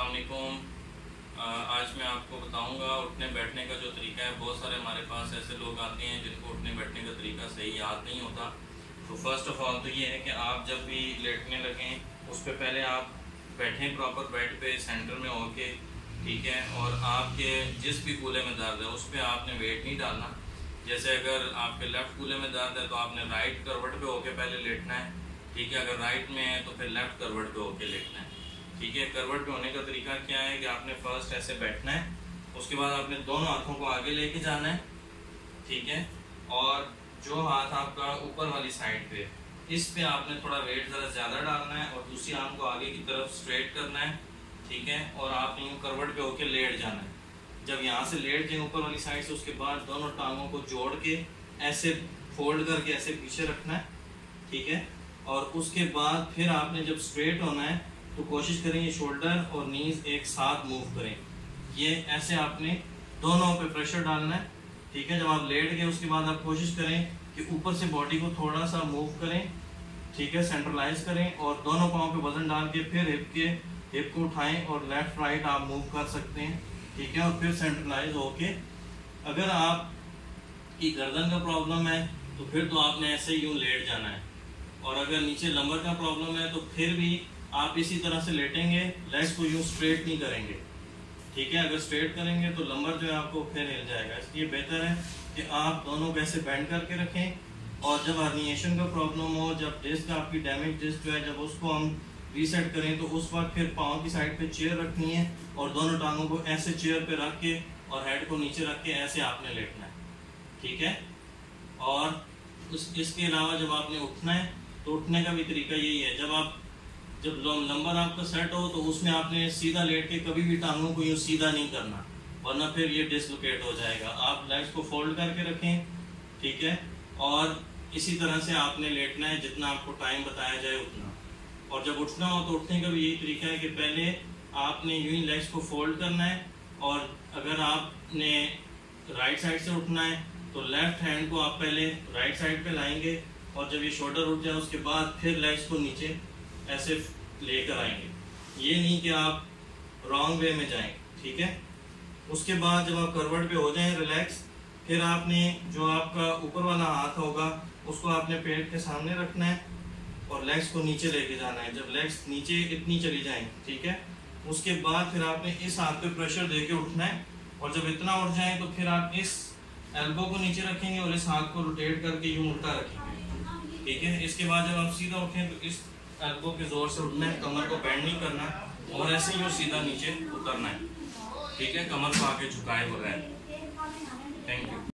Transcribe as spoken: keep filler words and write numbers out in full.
अस्सलाम वालेकुम। आज मैं आपको बताऊंगा उठने बैठने का जो तरीका है। बहुत सारे हमारे पास ऐसे लोग आते हैं जिनको उठने बैठने का तरीका सही याद नहीं होता। तो फर्स्ट ऑफ ऑल तो ये है कि आप जब भी लेटने लगें उस पर पहले आप बैठें प्रॉपर बेड पे सेंटर में होके, ठीक है। और आपके जिस भी कूल्हे में दर्द है उस पर आपने वेट नहीं डालना। जैसे अगर आपके लेफ़्ट कूल्हे में दर्द है तो आपने राइट करवट पे होके पहले लेटना है, ठीक है। अगर राइट में है तो फिर लेफ़्ट करवट पे होके लेटना है, ठीक है। करवट पे होने का तरीका क्या है कि आपने फर्स्ट ऐसे बैठना है, उसके बाद आपने दोनों हाथों को आगे लेके जाना है, ठीक है। और जो हाथ आपका ऊपर वाली साइड पे, इस पे आपने थोड़ा वेट ज़रा ज़्यादा डालना है और दूसरी आर्म को आगे की तरफ स्ट्रेट करना है, ठीक है। और आपने यूँ करवट पे होके लेट जाना है। जब यहाँ से लेट जाए ऊपर वाली साइड से, उसके बाद दोनों टांगों को जोड़ के ऐसे फोल्ड करके ऐसे पीछे रखना है, ठीक है। और उसके बाद फिर आपने जब स्ट्रेट होना है तो कोशिश करें ये शोल्डर और नीज एक साथ मूव करें। ये ऐसे आपने दोनों पे प्रेशर डालना है, ठीक है। जब आप लेट गए उसके बाद आप कोशिश करें कि ऊपर से बॉडी को थोड़ा सा मूव करें, ठीक है, सेंट्रलाइज करें। और दोनों पाँव पे वजन डाल के फिर हिप के हिप को उठाएं और लेफ्ट राइट आप मूव कर सकते हैं, ठीक है। और फिर सेंट्रलाइज होके, अगर आप की गर्दन का प्रॉब्लम है तो फिर तो आपने ऐसे यूँ लेट जाना है। और अगर नीचे लंबर का प्रॉब्लम है तो फिर भी आप इसी तरह से लेटेंगे, लेग्स को यूँ स्ट्रेट नहीं करेंगे, ठीक है। अगर स्ट्रेट करेंगे तो लंबर जो है आपको फिर हिल जाएगा। इसलिए बेहतर है कि आप दोनों को ऐसे बेंड करके रखें। और जब हर्निएशन का प्रॉब्लम हो, जब डिस्क आपकी डैमेज डिस्क जो है, जब उसको हम रीसेट करें तो उस वक्त फिर पाँव की साइड पे चेयर रखनी है और दोनों टांगों को ऐसे चेयर पे रख के और हेड को नीचे रख के ऐसे आपने लेटना है, ठीक है। और उस इसके अलावा जब आपने उठना है तो उठने का भी तरीका यही है। जब आप जब लंबर आपका सेट हो तो उसमें आपने सीधा लेट के कभी भी टांगों को यूँ सीधा नहीं करना, वरना फिर ये डिसलोकेट हो जाएगा। आप लेग्स को फोल्ड करके रखें, ठीक है। और इसी तरह से आपने लेटना है जितना आपको टाइम बताया जाए उतना। और जब उठना हो तो उठने का भी यही तरीका है कि पहले आपने यूँ ही लेग्स को फोल्ड करना है। और अगर आपने राइट साइड से उठना है तो लेफ्ट हैंड को आप पहले राइट साइड पे लाएंगे और जब ये शोल्डर उठ जाए उसके बाद फिर लेग्स को नीचे ऐसे लेकर आएंगे। ये नहीं कि आप रॉन्ग वे में जाएं, ठीक है। उसके बाद जब आप करवट पे हो जाएं रिलैक्स, फिर आपने जो आपका ऊपर वाला हाथ होगा उसको आपने पेट के सामने रखना है और लेग्स को नीचे लेके जाना है। जब लेग्स नीचे इतनी चली जाएं, ठीक है, उसके बाद फिर आपने इस हाथ पे प्रेशर दे के उठना है। और जब इतना उठ जाए तो फिर आप इस एल्बो को नीचे रखेंगे और इस हाथ को रोटेट करके यूँ उल्टा रखेंगे, ठीक है। इसके बाद जब आप सीधा उठें तो इस एल्बो के जोर से उठना है, कमर को बेंड नहीं करना और ऐसे ही सीधा नीचे उतरना है, ठीक है, कमर को आगे झुकाए बगैर। Thank you.